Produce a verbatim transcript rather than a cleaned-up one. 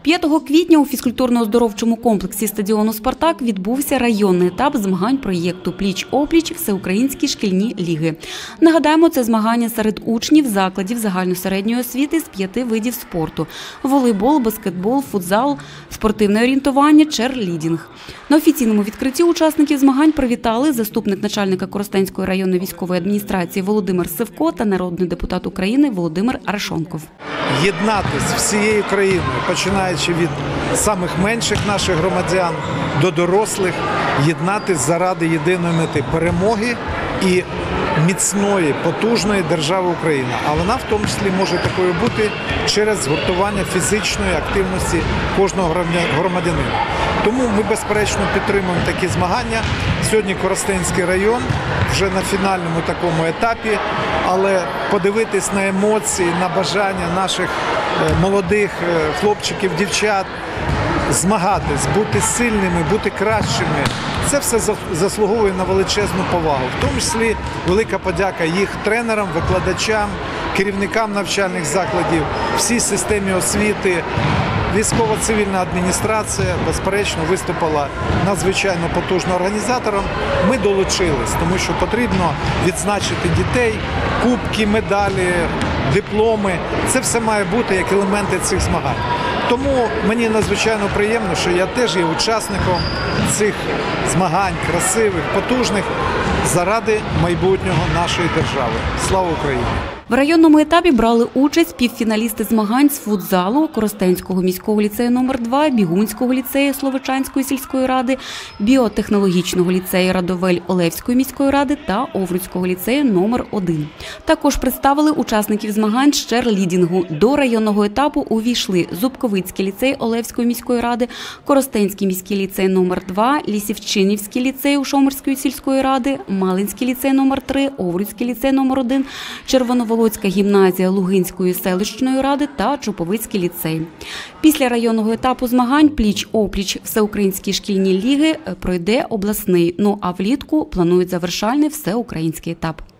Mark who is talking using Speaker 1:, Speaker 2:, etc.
Speaker 1: п'ятого квітня у фізкультурно-оздоровчому комплексі стадіону «Спартак» відбувся районний етап змагань проєкту «Пліч-опліч. Всеукраїнські шкільні ліги». Нагадаємо, це змагання серед учнів закладів загальносередньої освіти з п'яти видів спорту – волейбол, баскетбол, футзал, спортивне орієнтування, черлідінг. На офіційному відкритті учасників змагань привітали заступник начальника Коростенської районної військової адміністрації Володимир Сивко та народний депутат України Володимир Арешонков.
Speaker 2: Єднатись всією країною, починаючи від самих менших наших громадян до дорослих, єднатись заради єдиної мети – перемоги і міцної, потужної держави Україна. А вона в тому числі може такою бути через згуртування фізичної активності кожного громадянина. Тому ми, безперечно, підтримуємо такі змагання. Сьогодні Коростенський район вже на фінальному такому етапі, але подивитись на емоції, на бажання наших молодих хлопчиків, дівчат, змагатись, бути сильними, бути кращими – це все заслуговує на величезну повагу. В тому числі велика подяка їх тренерам, викладачам, керівникам навчальних закладів, всій системі освіти. Військово-цивільна адміністрація, безперечно, виступила надзвичайно потужно організатором. Ми долучились, тому що потрібно відзначити дітей, кубки, медалі, дипломи. Це все має бути як елементи цих змагань. Тому мені надзвичайно приємно, що я теж є учасником цих змагань, красивих, потужних, заради майбутнього нашої держави. Слава Україні!
Speaker 1: В районному етапі брали участь півфіналісти змагань з футзалу Коростенського міського ліцею номер два, Бігунського ліцею Словичанської сільської ради, Біотехнологічного ліцею Радовель Олевської міської ради та Овруцького ліцею номер один. Також представили учасників змагань з черлідінгу. До районного етапу увійшли Зубковицький ліцей Олевської міської ради, Коростенський міський ліцей номер два, Лісівчинівський ліцей Ушомирської сільської ради, Малинський ліцей номер три, Овруцький ліцей номер один, Червоноволодський Володська гімназія Лугинської селищної ради та Чоповицький ліцей. Після районного етапу змагань «Пліч-опліч. Всеукраїнські шкільні ліги» пройде обласний, ну а влітку планують завершальний всеукраїнський етап.